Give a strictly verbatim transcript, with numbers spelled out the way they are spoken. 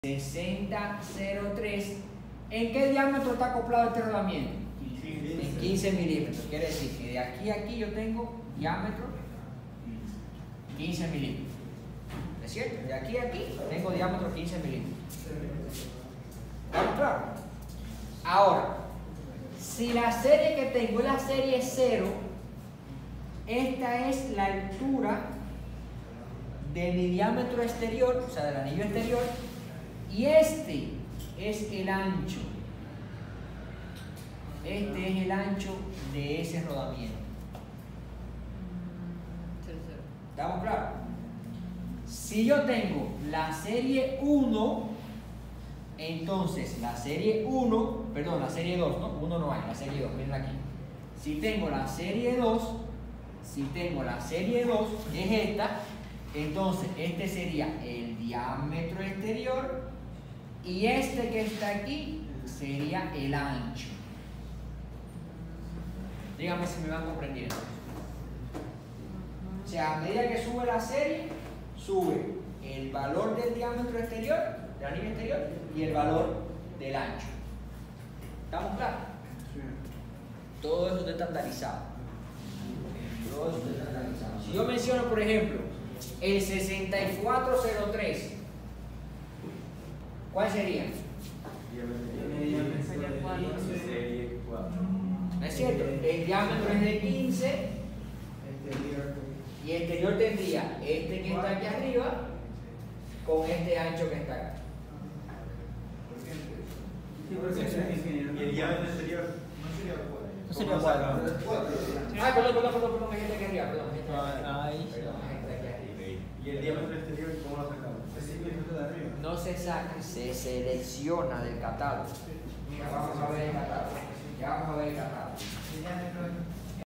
sesenta cero tres. ¿En qué diámetro está acoplado este rodamiento? En quince milímetros. Quiere decir que de aquí a aquí yo tengo diámetro quince milímetros. ¿Es cierto? De aquí a aquí tengo diámetro quince milímetros. ¿Estamos claros? Ahora, si la serie que tengo es la serie cero, esta es la altura de mi diámetro exterior, o sea, del anillo exterior, y este es el ancho. Este es el ancho de ese rodamiento. ¿Estamos claros? Si yo tengo la serie uno, entonces la serie uno, perdón, la serie dos, ¿no? uno no hay, la serie dos, miren aquí. Si tengo la serie dos, si tengo la serie dos, es esta, entonces este sería el diámetro exterior y este que está aquí sería el ancho. Díganme si me van comprendiendo. O sea, a medida que sube la serie, sube el valor del diámetro exterior, del anillo exterior, y el valor del ancho. ¿Estamos claros? Todo eso está estandarizado. Todo eso está estandarizado. Si yo menciono, por ejemplo, el sesenta y cuatro cero tres, ¿cuál sería? ¿No es cierto? El diámetro es de quince y el exterior tendría este que está aquí arriba con este ancho que está acá. Y el diámetro exterior no sería cuatro. No sería cuatro. Ah, perdón, perdón, perdón, perdón, este aquí arriba, perdón. Este Ah, ahí. Perdón, este aquí arriba. ¿Y el diámetro exterior cómo lo sacamos? ¿Es de arriba? No se saca, se selecciona del catálogo. Mira, vamos a ver el catálogo. Ya vamos a ver el catálogo.